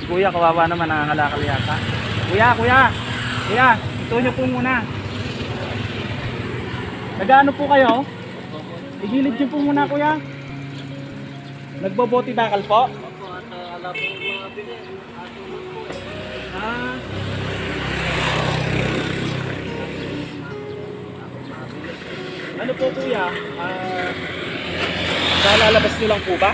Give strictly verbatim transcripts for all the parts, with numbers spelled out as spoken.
Si kuya, kawawa naman, nangangalakal yata. Kuya, kuya, kuya, ito nyo po muna. Nagaano po kayo? Igilid nyo po muna kuya. Nagboboti bakal po? Ah. Ano po kuya? Ah, nalalabas nyo lang po ba?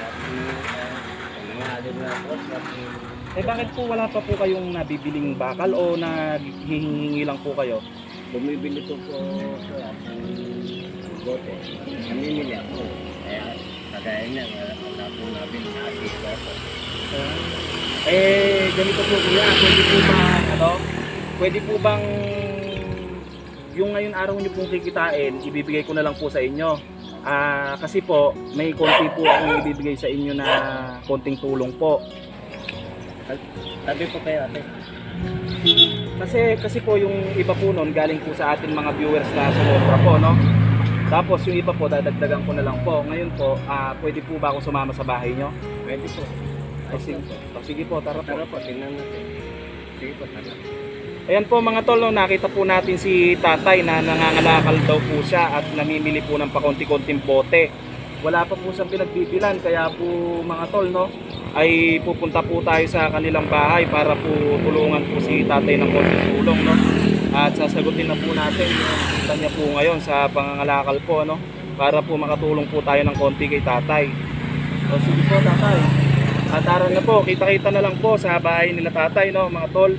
Eh bakit po wala pa po kayong nabibiling bakal o naghihingi lang po kayo? Bumibili ko po ng bote. Namimili ako. Kaya kagaya niya, wala po nabili na asito ako. Eh ganito po kuya, pwede po ba ano? Pwede po bang yung ngayon araw niyo pong kikitain, ibibigay ko na lang po sa inyo. Ah, kasi po may konti po akong ibibigay sa inyo na konting tulong po. Sabi po kayo ate. Kasi kasi po yung iba po noon galing po sa atin mga viewers na sumobra po, no? Tapos yung iba po dadagdagan ko na lang po. Ngayon po, ah, pwede po ba akong sumama sa bahay nyo? Pwede po. O sige, o, sige po, tara po. Tara po, tingnan natin. Sige po, tara. Ayan po mga tol, no, nakita po natin si tatay na nangangalakal daw po siya at namimili po ng pakonti-konting bote. Wala pa po siyang pinagbibilan, kaya po mga tol, no, ay pupunta po tayo sa kanilang bahay para po tulungan po si tatay ng konting tulong, no. At sasagutin na po natin yung kanya po ngayon sa pangangalakal po, no, para po makatulong po tayo ng konti kay tatay. O sige po tatay, at tara na po, kita-kita na lang po sa bahay nila tatay, no mga tol.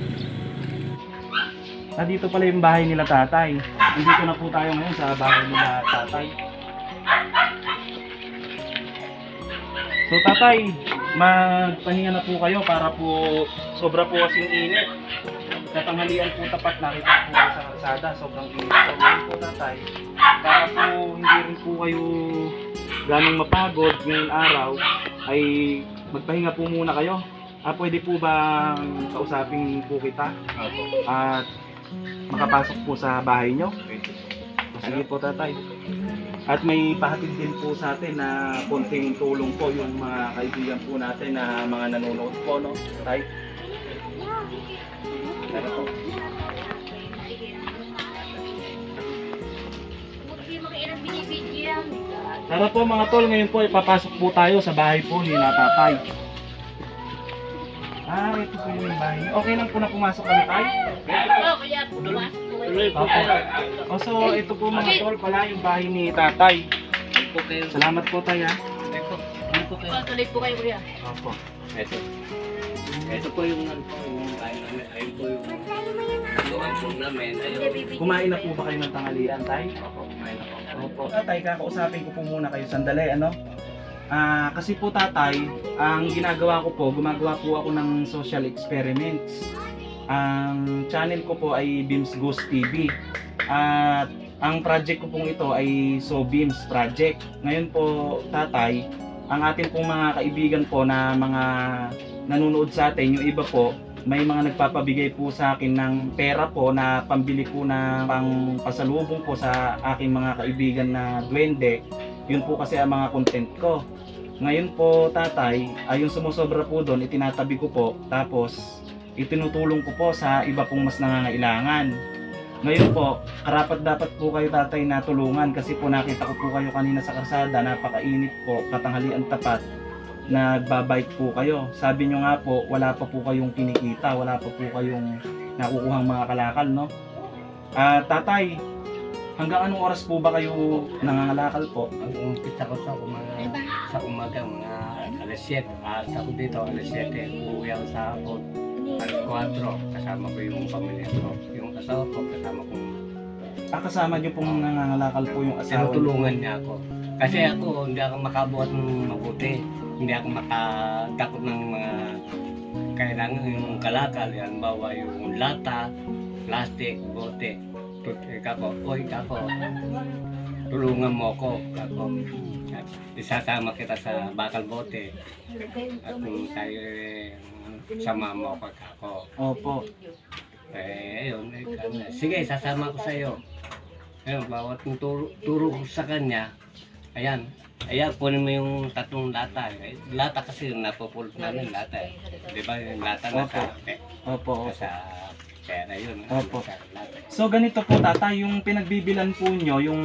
Ah, dito pala yung bahay nila tatay. Dito na po tayo ngayon sa bahay nila tatay. So tatay, magpahinga na po kayo para po sobra po kasing init. Sa tanghalian po tapat nakita po kayo sa kalsada, sobrang init. So ngayon po tatay, para po hindi rin po kayo ganong mapagod ngayong araw, ay magpahinga po muna kayo. Ah, pwede po ba kausapin po kita? At makapasok po sa bahay nyo? Sige po tatay. At may pahatid din po sa atin na konting tulong po yung mga kaibigan po natin na mga nanonood po, no? Tay? Tara po. Tara po mga tol, ngayon po ipapasok po tayo sa bahay po ni tatay. Ah, ito po yung bahay. Okay lang po na pumasok kami tayo? O so, ito po mga tol pala yung bahay ni tatay. Salamat po tayo ha. Tuloy po kayo kuya. Opo. Ito. Ito po yung ayun po yung luwan po namin. Ayun. Kumain na po ba kayo ng tanghalian tayo? Opo, kumain na po. Opo. Tatay, kakausapin ko po muna kayo sandali, ano? Ah, kasi po tatay, ang ginagawa ko po, gumagawa po ako ng social experiments. Ang channel ko po ay Beams Ghost T V. At ang project ko pong ito ay So Beams Project. Ngayon po tatay, ang ating pong mga kaibigan po na mga nanonood sa atin, yung iba po, may mga nagpapabigay po sa akin ng pera po na pambili po na pang pasalubong po sa aking mga kaibigan na duwende. Yun po kasi ang mga content ko. Ngayon po tatay, ay yung sumusobra po doon, itinatabi ko po, tapos itinutulong ko po sa iba pong mas nangangailangan. Ngayon po, karapat dapat po kayo tatay na tulungan kasi po nakita ko po kayo kanina sa kalsada, napakainit po, katanghalian tapat, nagbabike po kayo. Sabi nyo nga po, wala pa po kayong kinikita, wala pa po kayong nakukuhang mga kalakal, no? Ah, tatay, hanggang anong oras po ba kayo nangangalakal po? Ang umpisa ko sa umaga, sa umaga mga alas siyete. At ako dito alas siyete. Uuwi ako sa hapon. Alas kwatro. Kasama ko yung pamilya ko. Yung asawa ko kasama ko. Ah, kasama nyo pong nangangalakal po yung asawa? Tinutulungan niya ako. Kasi ako hindi ako makabuhat ng mabuti. Hindi ako makadakot ng mga kailangan yung kalakal. Yan bawa yung lata, plastic, bote. Kako, oy kako, tulungan mo ko, kako. At isasama kita sa bakal bote. At kung tayo eh, sama mo ko, kako. Opo. Eh, ayun, eh, kan- sige, sasama ko sa iyo. Ayun, bawat kung turo, turo ko sa kanya, Ayan. Ayan, kunin mo yung tatlong lata. Eh, Lata kasi napupulot namin lata. Eh. Di ba yung lata na sa, eh, Opo, opo. sa pera yun. Opo. Sa lata. So ganito po tatay, yung pinagbibilan po nyo, yung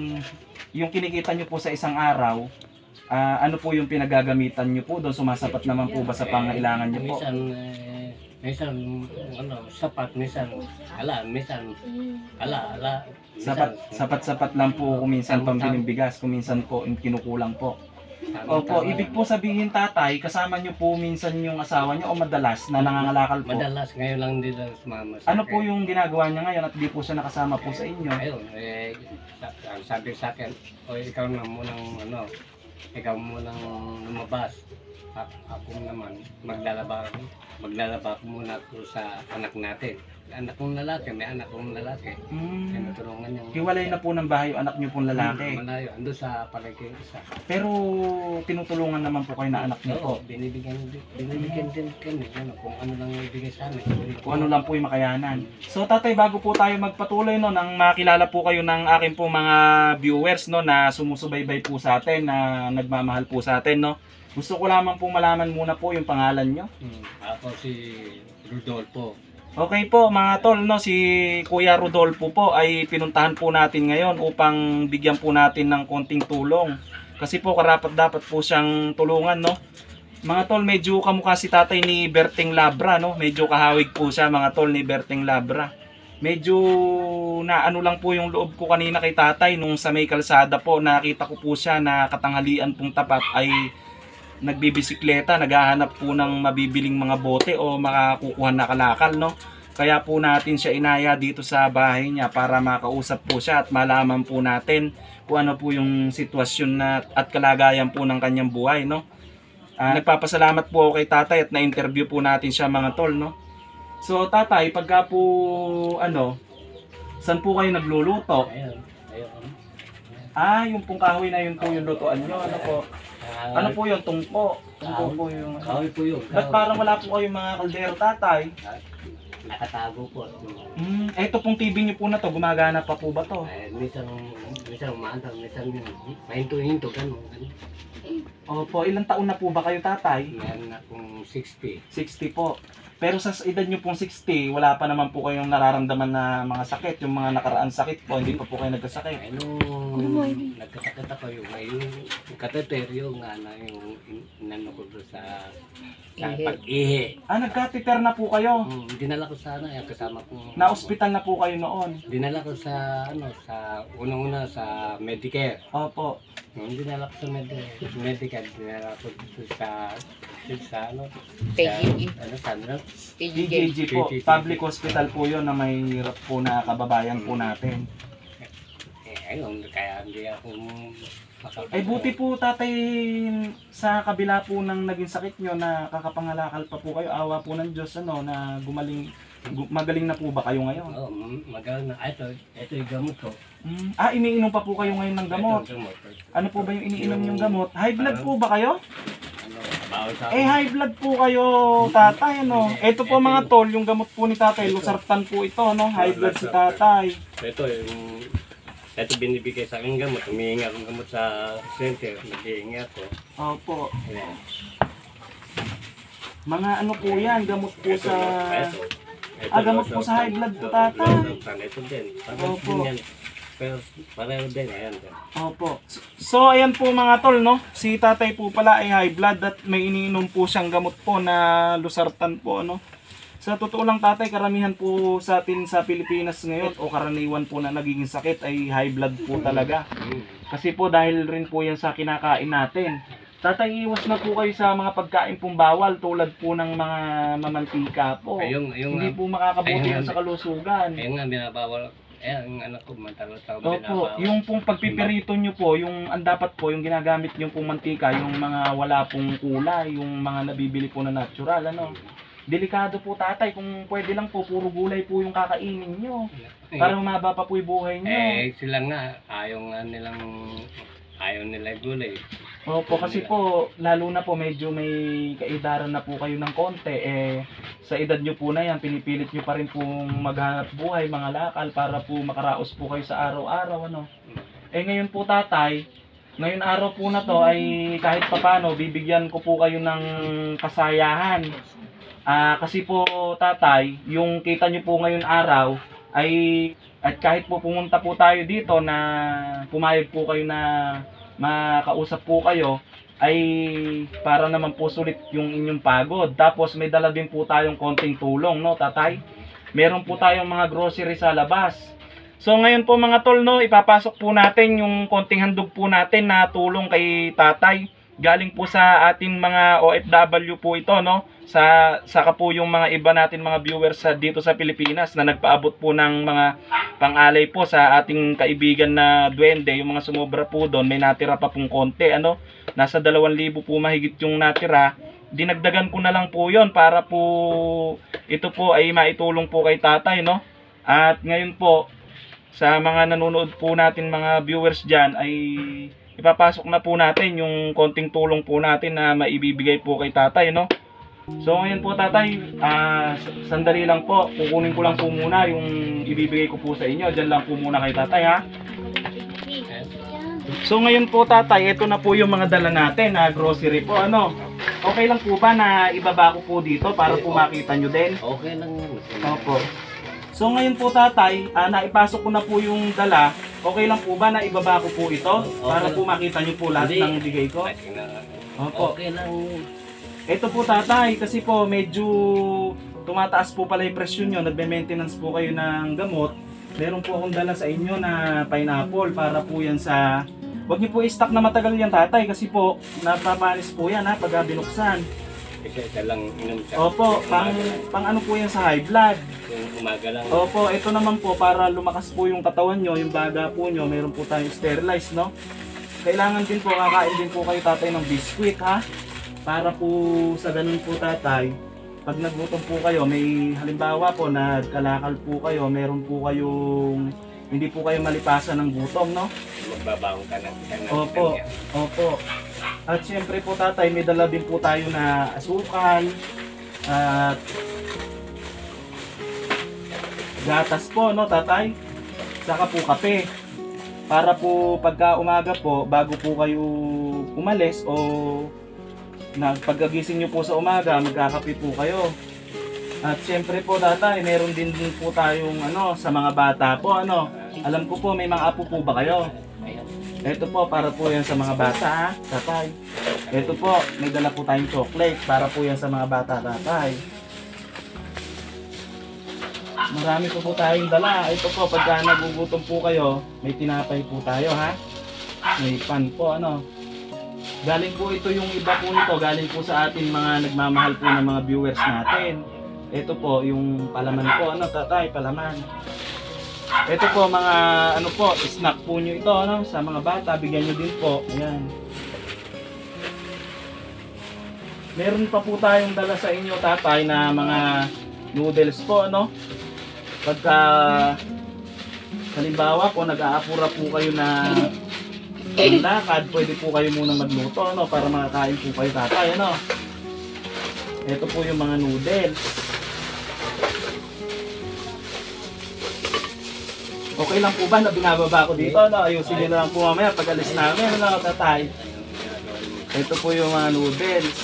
yung kinikita nyo po sa isang araw, ah, ano po yung pinagagamitan nyo po doon? Sumasapat naman po ba sa pangailangan nyo po? Minsan, eh, minsan, ano, sapat, minsan, ala, minsan, ala, ala. minsan, Sapat, sapat-sapat lang po kung minsan Tama, pambiling tama. bigas, kung minsan po kinukulang po. Tama, Opo, tama ibig lang. po sabihin tatay, kasama nyo po minsan yung asawa nyo o madalas na nangangalakal po? Madalas, ngayon lang din lang sumama sa Ano akin. po yung ginagawa niya ngayon at di po siya nakasama po sa inyo? Ayun, eh, sa- ang sabi sa akin, o ikaw na munang, ano, ikaw munang lumabas. A- ako naman, maglalaba ako. Maglalaba ako muna ako sa anak natin. Anak kong lalaki, may anak kong lalaki. Hmm, Tinutulungan niya. hiwalay na po ng bahay yung anak nyo pong lalaki. Malayo, ando sa palengke yung isa. Pero tinutulungan naman po kayo na anak niyo po. Oo, binibigyan, binibigyan din kami, ano, kung ano lang ibigay sa amin. Kung ano lang po yung makayanan. So tatay, bago po tayo magpatuloy no, nang makilala po kayo ng aking po mga viewers no, na sumusubaybay po sa atin, na nagmamahal po sa atin no. Gusto ko lamang po malaman muna po yung pangalan nyo. Hmm, ako si Rodolfo. Okay po mga tol, no, si Kuya Rodolfo po ay pinuntahan po natin ngayon upang bigyan po natin ng konting tulong. Kasi po karapat dapat po siyang tulungan no. Mga tol, medyo kamukha si tatay ni Berting Labra no. Medyo kahawig po siya mga tol ni Berting Labra. Medyo na ano lang po yung loob ko kanina kay tatay nung sa may kalsada po, nakita ko po siya na katanghalian pong tapat ay nagbibisikleta, naghahanap po ng mabibiling mga bote o makakukuha na kalakal no. Kaya po natin siya inaya dito sa bahay niya para makausap po siya at malaman po natin kung ano po yung sitwasyon na at kalagayan po ng kanyang buhay no. Ah, nagpapasalamat po ako kay tatay at na-interview po natin siya mga tol no. So tatay, pagka po ano, saan po kayo nagluluto? Ayun, ayun. Ah, yung pong kahoy na yun po yung lutuan nyo. Ano po? Ah, Ano po yung tungko? Tungko po yung... Kahoy po yun. Ba't parang wala po kayong mga kaldero tatay? Ah, Nakatago po. Hmm, eto pong T V nyo po na to, gumagana pa po ba to? Eh, minsan, minsan umaantar, minsan mahinto-hinto, gano'n. Opo, ilang taon na po ba kayo tatay? Meron akong sixty. sixty po. Pero sa edad nyo pong sixty, wala pa naman po kayong nararamdaman na mga sakit, yung mga nakaraan sakit po, hindi pa po kayo nagkasakit. Ay, nung nagkasakit ako yung, yung kateter, yung ano, yung in- inano ko doon sa, sa pag-ihi. Ah, nagka-teter na po kayo. Hmm, dinala ko sana, yung kasama ko. Na-ospital na po kayo noon. Dinala ko sa, ano, sa, unang-una sa Medicare. Opo. Nung dinala ko sa Medi- Medicare, dinala ko dito sa, dito sa, ano, P G G. sa, ano, sa, ano, P J G po, P J G. public hospital po yun na may hirap po na kababayan po natin. eh, ayun, kaya hindi ako makapag- Ay buti po tatay, sa kabila po ng naging sakit nyo na kakapangalakal pa po kayo, awa po ng Diyos ano, na gumaling, gu- magaling na po ba kayo ngayon? Oo, mm, magaling na. Ah, Ito, ito yung gamot ko. Mm, ah, iniinom pa po kayo ngayon ng gamot. Ito, gamot. Ano po ba yung iniinom yung gamot? High blood po ba kayo? Ano, bawal sa Eh high blood po kayo tatay ano. Ito po mga tol, yung gamot po ni tatay, Losartan po ito no, high blood si tatay. Ito, yung... Ito binibigay sa akin gamot. Humihinga akong gamot sa center. Naghihingi ako. Opo. Ayan. Mga ano po yan, gamot po Ito, sa... ito. Ito, Ah, gamot po sa high blood po, tatay. Losartan. Ito din. Pareho Opo. din yan. Pero pareho din. Ayan. Opo. So ayan po mga tol no, si tatay po pala ay high blood at may iniinom po siyang gamot po na Losartan po ano. Sa totoo lang tatay, karamihan po sa atin sa Pilipinas ngayon o karaniwan po na nagiging sakit ay high blood po talaga. Mm. Kasi po dahil rin po yan sa kinakain natin. Tatay, iwas na po kayo sa mga pagkain pong bawal tulad po ng mga mamantika po. Ayun, ayun Hindi nga. po makakabuti ayun yan nga. sa kalusugan. Ayun nga, binabawal. Ayan, ang anak ko, mantalo-talo Opo, binabawal. yung pong pagpipirito nyo po, yung ang dapat po, yung ginagamit nyo pong mantika, yung mga wala pong kulay, yung mga nabibili po na natural, ano. Delikado po tatay, kung pwede lang po, puro gulay po yung kakainin nyo. Para umaba pa po yung buhay nyo. Eh, sila nga, ayaw nga nilang, ayaw nila gulay. Opo, kasi po, lalo na po medyo may kaidaran na po kayo ng konti, eh, sa edad nyo po na yan, pinipilit nyo pa rin pong maghanap buhay, mga lakal, para po makaraos po kayo sa araw-araw, ano. Eh ngayon po tatay, ngayon araw po na to ay kahit papano bibigyan ko po kayo ng kasayahan. Ah, kasi po tatay, yung kita nyo po ngayon araw ay at kahit po pumunta po tayo dito na pumayag po kayo na makausap po kayo ay para naman po sulit yung inyong pagod. Tapos may dala din po tayong konting tulong, no tatay? Meron po tayong mga grocery sa labas. So ngayon po mga tol, no, ipapasok po natin yung konting handog po natin na tulong kay tatay. Galing po sa ating mga O F W po ito, no? Sa saka po yung mga iba natin mga viewers sa dito sa Pilipinas na nagpaabot po ng mga pang-alay po sa ating kaibigan na duwende, yung mga sumobra po doon, may natira pa pong konti, ano? Nasa dalawang libo po mahigit yung natira. Dinagdagan ko na lang po 'yon para po ito po ay maitulong po kay tatay, no? At ngayon po sa mga nanonood po natin mga viewers diyan ay ipapasok na po natin yung konting tulong po natin na maibibigay po kay tatay, no? So ngayon po tatay, uh, sandali lang po, kukunin ko lang po muna yung ibibigay ko po sa inyo. Diyan lang po muna kay tatay, ha? So ngayon po tatay, ito na po yung mga dala natin na grocery po, ano? Okay lang po ba na ibaba ko po dito para po makita nyo din? Okay lang yun. Opo. So ngayon po tatay, uh, naipasok ko na po yung dala. Okay lang po ba na ibaba ko po ito para po makita nyo po lahat ng bigay ko? Opo. Okay lang. Ito po tatay, kasi po medyo tumataas po pala yung presyo nyo, nagbe-maintenance po kayo ng gamot. Meron po akong dala sa inyo na pineapple para po yan sa... Huwag niyo po i-stock na matagal yan tatay kasi po napapanis po yan ha pag binuksan. Isa-isa lang inom sa... Opo, pang, pang ano po yan sa high blood. Yung umaga lang. Opo, ito naman po para lumakas po yung katawan nyo, yung baga po nyo, meron po tayong sterilize, no? Kailangan din po, kakain din po kayo tatay ng biskwit ha. Para po sa ganun po tatay, pag nagutom po kayo, may halimbawa po nagkalakal po kayo, meron po kayong hindi po kayo malipasan ng gutom, no? Magbabaon ka ng isang Opo, opo. At siyempre po tatay, may dala din po tayo na asukal at gatas po, no tatay? Saka po kape. Para po pagka umaga po, bago po kayo umalis o na pagkagising nyo po sa umaga, magkakape po kayo. At siyempre po tatay, meron din din po tayong ano, sa mga bata po, ano. Alam ko po, may mga apo po ba kayo? Ito po, para po yan sa mga bata ha, tatay. Ito po, may dala po tayong chocolate, para po yan sa mga bata tatay. Marami po po tayong dala. Ito po, pagka nagugutom po kayo, may tinapay po tayo ha. May pan po, ano. Galing po ito yung iba po nito, galing po sa atin mga nagmamahal po ng mga viewers natin. Ito po yung palaman po, ano tatay, palaman. Ito po mga ano po, snack po nyo ito, ano, sa mga bata, bigyan nyo din po. Ayan. Meron pa po tayong dala sa inyo tatay na mga noodles po, ano. Pagka halimbawa po nag-aapura po kayo na ang lakad, pwede po kayo muna magluto, ano, para makakain po kayo tatay, ano. Ito po yung mga noodles. Okay lang po ba na binababa ko dito, ano? Ayusin nyo na lang po mamaya pag alis namin, ano, tatay. Ito po yung mga noodles.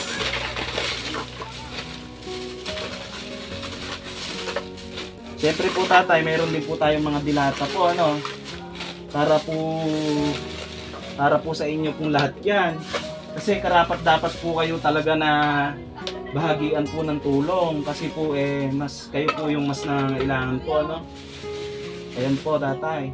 Siyempre po tatay, mayroon din po tayong mga dilata po, ano. Para po para po sa inyo pong lahat yan. Kasi karapat dapat po kayo talaga na bahagian po ng tulong. Kasi po eh, mas, kayo po yung mas nangailangan po, ano. Ayan po tatay.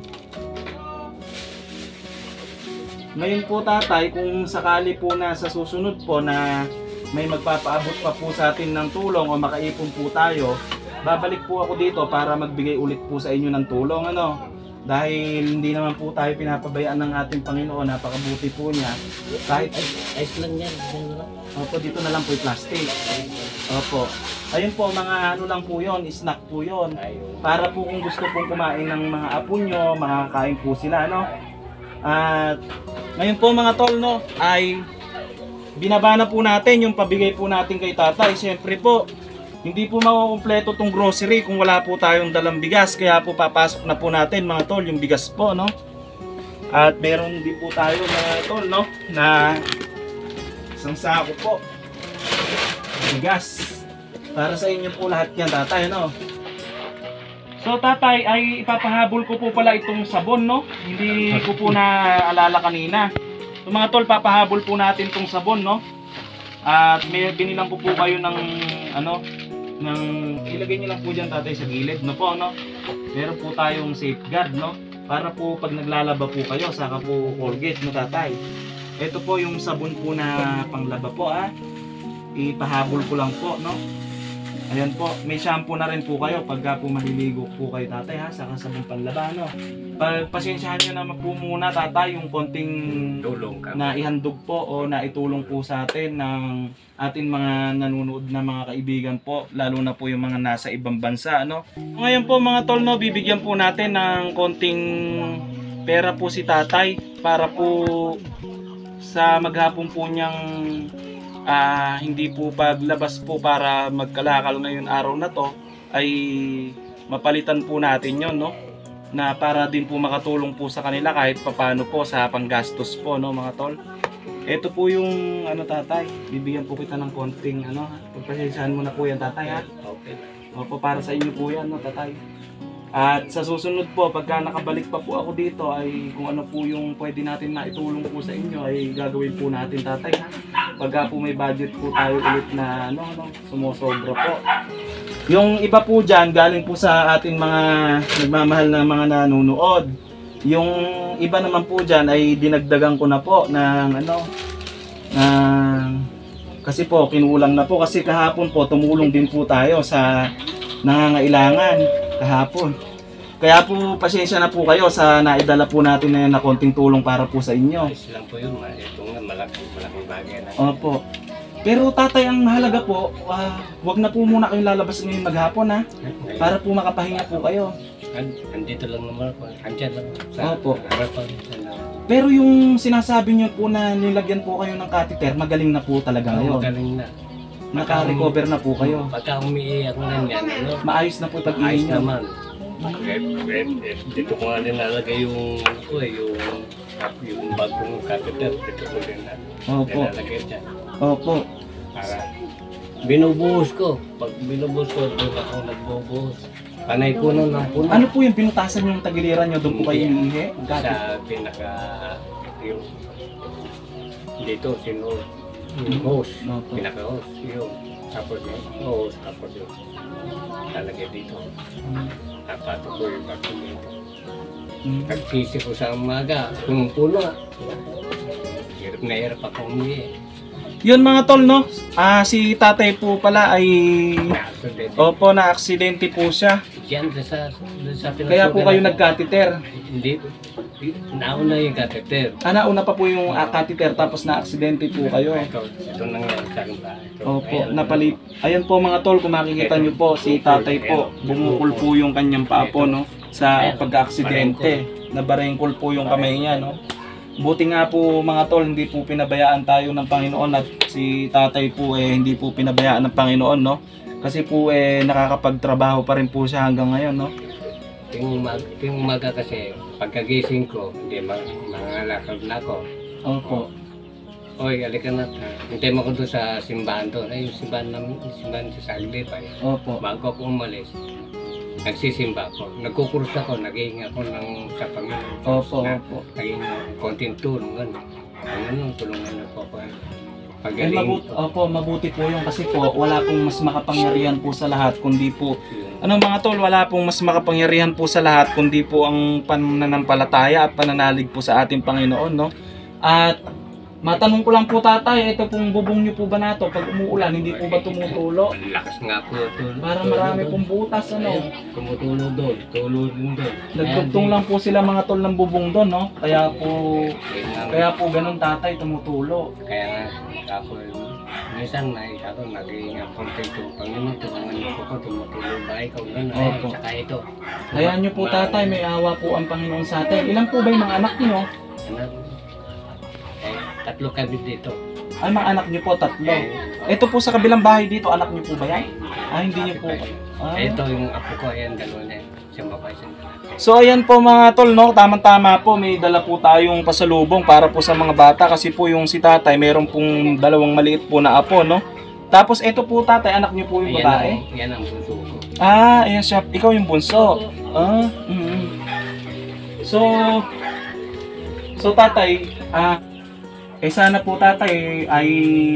Ngayon po tatay, kung sakali po na sa susunod po na may magpapaabot pa po sa atin ng tulong o makaipon po tayo, babalik po ako dito para magbigay ulit po sa inyo ng tulong, ano. Dahil hindi naman po tayo pinapabayaan ng ating Panginoon, napakabuti po niya. Kahit ice lang yan. Opo, dito na lang po yung plastic. Opo. Ayun po, mga ano lang po yon, snack po yon. Para po kung gusto pong kumain ng mga apo nyo, makakain po sila, no? At ngayon po mga tol, no, ay binaba na po natin yung pabigay po natin kay tatay. Siyempre po, hindi po makukumpleto tong grocery kung wala po tayong dalang bigas. Kaya po papasok na po natin mga tol yung bigas po, no? At meron din po tayo na tol, no? Na isang sako po. Bigas. Para sa inyo po lahat yan, tatay, no? So, tatay, ay ipapahabol ko po pala itong sabon, no? Hindi ko po naalala kanina. So, mga tol, papahabol po natin itong sabon, no? At may binilang po po kayo ng, ano, ng, ilagay nyo lang po dyan, tatay, sa gilid, no po, no? Meron po tayong safeguard, no? Para po pag naglalaba po kayo, saka po Colgate, no, tatay? Ito po yung sabon po na panglaba po, ah. Ipahabol ko lang po, no? Ayan po, may shampoo na rin po kayo pagka po maliligo po kayo, tatay, ha, saka sabon panlaba, no? Pag pasensyahan nyo naman po muna, tatay, yung konting Tulong ka. na ihandog po o na itulong po sa atin ng ating mga nanonood na mga kaibigan po, lalo na po yung mga nasa ibang bansa, no? Ngayon po mga tol, no, bibigyan po natin ng konting pera po si tatay para po sa maghapon po niyang ah, hindi po paglabas po para magkalakal ngayon araw na to ay mapalitan po natin yon, no? Na para din po makatulong po sa kanila kahit papano po sa panggastos po, no, mga tol. Ito po yung ano, tatay, bibigyan po kita ng konting ano, pagpasensyahan mo na po yan, tatay, ha. Okay. Opo, para sa inyo po yan, no, tatay. At sa susunod po, pagka nakabalik pa po ako dito, ay kung ano po yung pwede natin maitulong po sa inyo, ay gagawin po natin, tatay, ha. Pagka po may budget po tayo ulit na ano, ano, sumusobra po. Yung iba po dyan, galing po sa ating mga nagmamahal na mga nanonood. Yung iba naman po dyan ay dinagdagan ko na po ng ano, ng, kasi po kinulang na po kasi kahapon po tumulong din po tayo sa nangangailangan kahapon. Kaya po pasensya na po kayo sa naidala po natin na, na konting tulong para po sa inyo. Ayos lang po yun. Ito nga, malaking, malaking bagay na. Opo. Pero tatay, ang mahalaga po, uh, wag na po muna kayong lalabas ngayon maghapon, ha, Ngayon, para po makapahinga po kayo. an- andito lang naman ako. Andyan lang. Sa Opo. harapan. Ano. Pero yung sinasabi niyo po na nilagyan po kayo ng catheter, magaling na po talaga Oo, ngayon. magaling na. Naka-recover na po kayo. Pagka umiiyak na yan, ano, Maayos na po yung ayos pag-ihi niyo. naman. Eh, eh, eh, dito ko nga din nalagay yung, ko eh, yung, yung bagong catheter. Dito ko din na Opo. nilalagay dyan. Opo. Para binubuhos ko. Pag binubuhos ko, doon ako nagbubuhos. Panay puno ng puno. Ano po yung pinutasan yung tagiliran niyo? Doon po kayo iniihi? Catheter. Sa pinaka, yung, dito, sino, yung hose. Opo. Pinaka-hose. Yung, tapos yung hose, tapos yung, talagay dito. Napato ko yung bagong dito. Mm. Pagkisi ko sa umaga, kung puno, hirap na hirap ako umihi. Yun mga tol, no? Ah, si tatay po pala ay Nakasundin. opo, na aksidente po siya. Diyan, sa, sa Kaya po kayo nag-catheter. Hindi, nauna yung catheter. Ah, nauna pa po yung ah, catheter tapos na aksidente po kayo. Ito, ito nangyari sa akin ba? Ito, Opo, ayan. napalit. Ayan po mga tol, kung makikita nyo po, si tatay po, bumukol po yung kanyang paa po, no? Sa pagka-aksidente. Nabarengkol po yung kamay niya, no? Buti nga po mga tol, hindi po pinabayaan tayo ng Panginoon at si tatay po eh hindi po pinabayaan ng Panginoon, no? Kasi po eh nakakapagtrabaho pa rin po siya hanggang ngayon, no? Yung umaga, yung umaga kasi, pagkagising ko, hindi, ma mangalakad na ako. Opo. Oy, alika na. Hintay mo ko doon sa simbahan doon. Ay, yung simbahan namin, yung simbahan sa Sagli pa eh. Opo. Bago ako umalis, nagsisimba ako. Nagkukurus ako, naging ako ng sa Panginoon. Opo, Na- opo. Naging konting tulungan. Ano, tulungan ako po. Eh, Pagaling mabuti, ko. opo, mabuti po yung kasi po wala pong mas makapangyarihan po sa lahat kundi po Yung- ano mga tol, wala pong mas makapangyarihan po sa lahat kundi po ang pananampalataya at pananalig po sa ating Panginoon, no? At matanong ko lang po tatay, ito pong bubong niyo po ba nato pag umuulan, hindi po ba tumutulo? Ang lakas nga po. Tulo, Parang marami pong butas, ano? Tumutulo doon. Tulo rin doon. Nagtugtong lang po sila mga tol ng bubong doon, no? Kaya po, Kaya, kaya po ganun tatay, tumutulo. kaya nga ako, minsan na ako naging content yung Panginoon. Tulungan niyo po ko. Tumutulo ba ikaw doon? Ay, Opo. saka ito. Kaya niyo po tatay, may awa po ang Panginoon sa atin. Ilan po ba yung mga anak niyo? Anak, eh, tatlo kami dito. Ay, mga anak niyo po, tatlo. Ito po sa kabilang bahay dito, anak niyo po ba yan? Ah, hindi niyo po. Ah, Ito yung apo ko, ayan, dalawa na yan. Isang babae, isang lalaki. So ayan po mga tol, no, tamang-tama po, may dala po tayong pasalubong para po sa mga bata kasi po yung si tatay, meron pong dalawang maliit po na apo, no. Tapos ito po tatay, anak niyo po yung Ayan babae. ang, yan ang bunso ko. Ah, ayan siya, ikaw yung bunso. Ah, mm. So, so tatay, ah, eh sana po tatay ay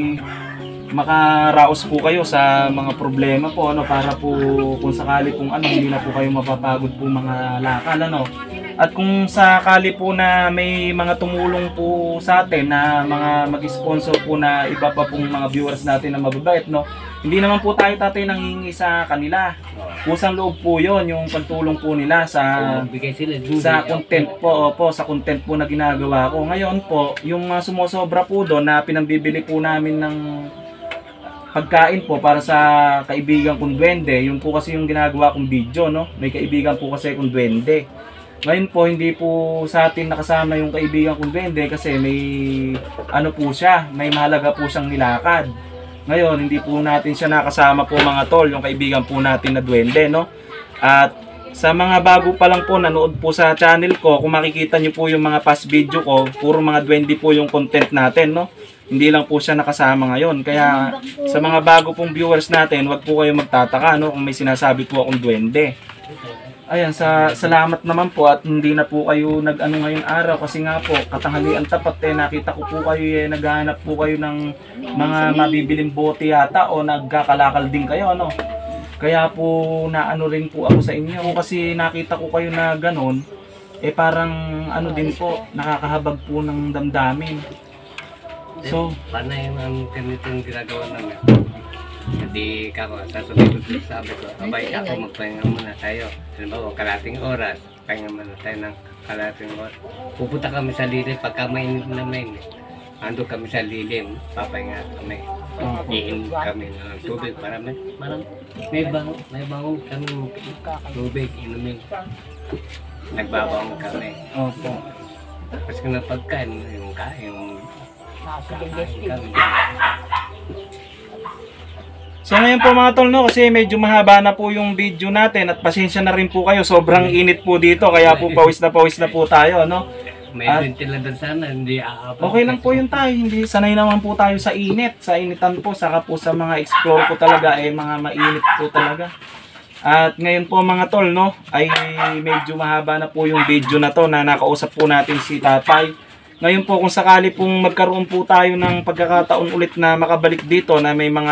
makaraos po kayo sa mga problema po ano para po kung sakali pong ano hindi na po kayo mapapagod po mga lakal ano. At kung sakali po na may mga tumulong po sa atin na mga mag-sponsor po na iba pa pong mga viewers natin na mababait no. Hindi naman po tayo tatay nanghihingi sa kanila. Kusang loob po 'yon yung pagtulong po nila sa So, bigay sila dun, sa eh. content po, po sa content po na ginagawa ko. Ngayon po, yung uh, sumosobra po doon na pinambibili po namin ng pagkain po para sa kaibigan kong duwende. Yun po kasi yung ginagawa kong video, no? May kaibigan po kasi kong duwende. Ngayon po, hindi po sa atin nakasama yung kaibigan kong duwende kasi may ano po siya, may mahalaga po siyang nilakad. Ngayon, hindi po natin siya nakasama po mga tol, yung kaibigan po natin na duwende, no? At sa mga bago pa lang po nanood po sa channel ko, kung makikita nyo po yung mga past video ko, puro mga duwende po yung content natin, no? Hindi lang po siya nakasama ngayon. Kaya sa mga bago pong viewers natin, wag po kayo magtataka, no? Kung may sinasabi po akong duwende. Ayan, sa salamat naman po at hindi na po kayo nag-ano ngayong araw kasi nga po, katanghalian tapat eh, nakita ko po kayo eh, naghahanap po kayo ng mga mabibiling bote yata o nagkakalakal din kayo, ano? Kaya po naano rin po ako sa inyo kasi nakita ko kayo na ganon, eh parang ano din po, nakakahabag po ng damdamin. So, paano yung ang ganitong ginagawa namin? Hindi ka ko, sasabihin ko sabi ko, abay ako magpahinga muna tayo. Halimbawa, kalating oras, pahinga muna tayo ng kalating oras. Pupunta kami sa lilim, pagka mainit na mainit. Ando kami sa lilim, papahinga kami. Iinom kami ng tubig para may, parang may bango, may bango kami tubig, inumin. Nagbabango kami. opo. Tapos kung napagkain, yung kain, yung kakain kami. So ngayon po mga tol, no, kasi medyo mahaba na po yung video natin at pasensya na rin po kayo, sobrang init po dito kaya po pawis na pawis na po tayo, no. May At- ventilador sana, hindi aapag. Okay lang po yun tayo, hindi sanay naman po tayo sa init, sa initan po, saka po sa mga explore ko talaga eh mga mainit po talaga. At ngayon po mga tol, no, ay medyo mahaba na po yung video na to na nakausap po natin si tatay. Ngayon po kung sakali pong magkaroon po tayo ng pagkakataon ulit na makabalik dito na may mga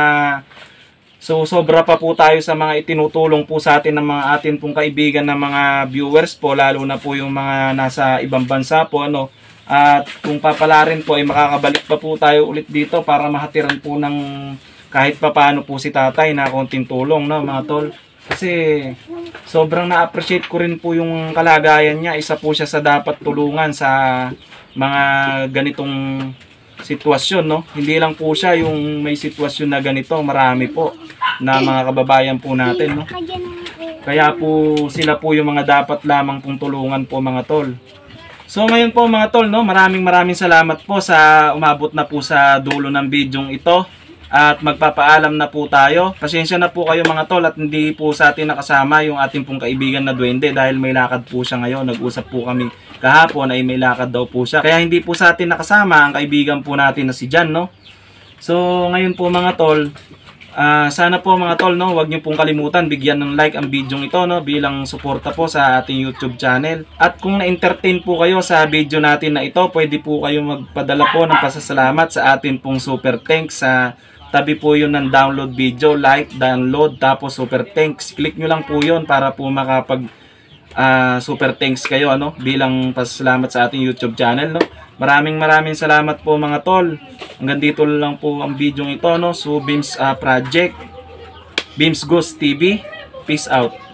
so sobra pa po tayo sa mga itinutulong po sa atin ng mga atin pong kaibigan na mga viewers po, lalo na po yung mga nasa ibang bansa po ano. At kung papalarin po ay makakabalik pa po tayo ulit dito para mahatiran po ng kahit papaano po si tatay na konting tulong, no mga tol. Kasi sobrang na-appreciate ko rin po yung kalagayan niya. Isa po siya sa dapat tulungan sa mga ganitong sitwasyon, no? Hindi lang po siya yung may sitwasyon na ganito, marami po na mga kababayan po natin, no? Kaya po sila po yung mga dapat lamang pong tulungan po mga tol. So ngayon po mga tol, no, maraming maraming salamat po sa umabot na po sa dulo ng bidyong ito. At magpapaalam na po tayo. Pasensya na po kayo mga tol at hindi po sa atin nakasama yung ating pong kaibigan na duwende dahil may lakad po siya ngayon. Nag-usap po kami kahapon ay may lakad daw po siya. Kaya hindi po sa atin nakasama ang kaibigan po natin na si Jan, no? So ngayon po mga tol, uh, sana po mga tol, no, huwag niyo pong kalimutan bigyan ng like ang video ito, no, bilang suporta po sa ating YouTube channel. At kung na-entertain po kayo sa video natin na ito, pwede po kayo magpadala po ng pasasalamat sa atin pong super thanks sa tabi po yun ng download video, like, download, tapos super thanks. Click nyo lang po yun para po makapag uh, super thanks kayo, ano, bilang pasalamat sa ating YouTube channel, no. Maraming maraming salamat po mga tol. Hanggang dito lang po ang video ito, no. So Beams uh, Project, Beams Ghost T V. Peace out.